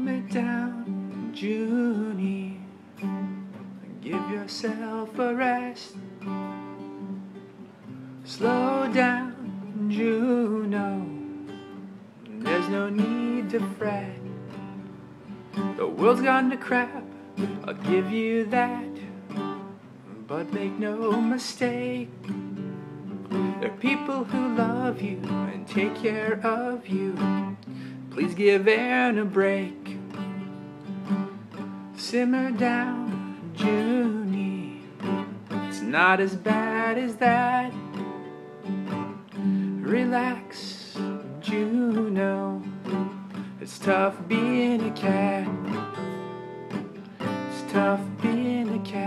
it down, Junie. Give yourself a rest. Slow down, Juno. There's no need to fret. The world's gone to crap, I'll give you that. But make no mistake, there are people who love you and take care of you. Please give Erin a break. Simmer down, Junie. It's not as bad as that. Relax, Juno. It's tough being a cat. It's tough being a cat.